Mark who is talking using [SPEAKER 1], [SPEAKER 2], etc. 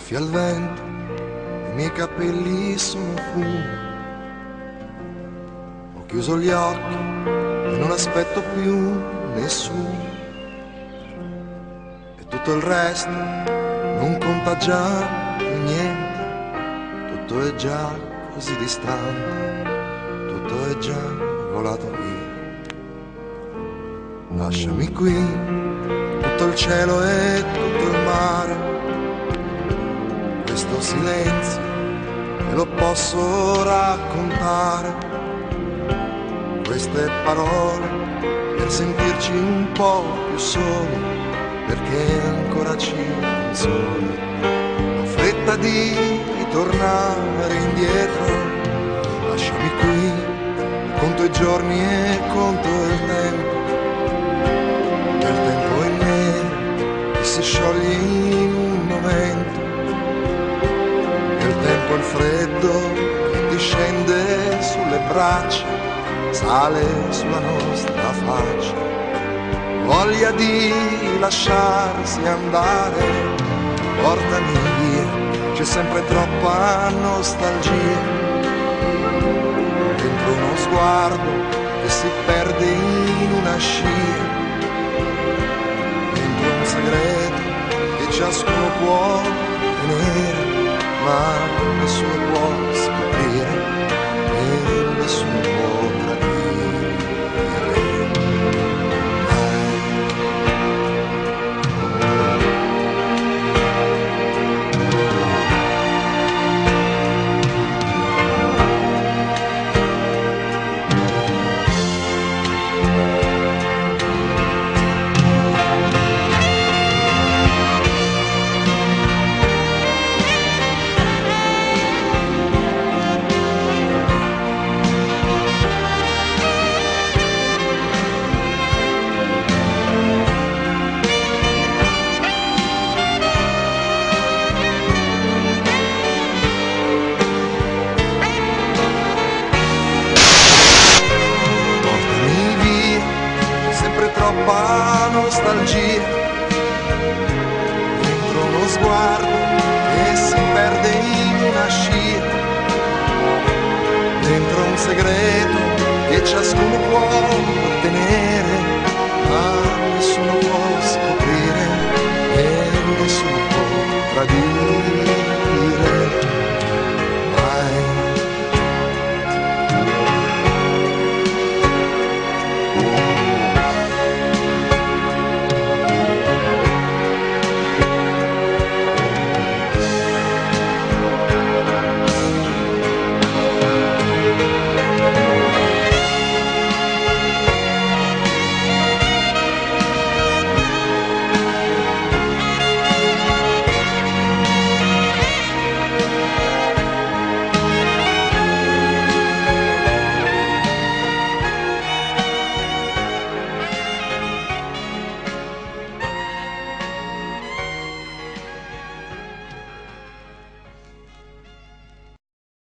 [SPEAKER 1] soffia il vento, i miei capelli sono fumo. Ho chiuso gli occhi e non aspetto più nessuno. E tutto il resto non conta già più niente. Tutto è già così distante, tutto è già volato via. Lasciami qui, tutto il cielo e tutto il mare. Questo silenzio te lo posso raccontare. Queste parole per sentirci un po' più soli, perché ancora ci consoli. Ho fretta di ritornare indietro. Lasciami qui, conto i giorni e conto il tempo. Il tempo è nero che si scioglie in un momento. Il tempo è il freddo che ti scende sulle braccia, sale sulla nostra faccia. Voglia di lasciarsi andare, portami via, c'è sempre troppa nostalgia. Dentro uno sguardo che si perde in una scia, dentro un segreto che ciascuno può tenere, ma nessuno può scoprire e nessuno può tradire. Troppa nostalgia, dentro uno sguardo che si perde in una scia, dentro un segreto che ciascuno può ottenere, ma nessuno può scoprire e nessuno può tradire.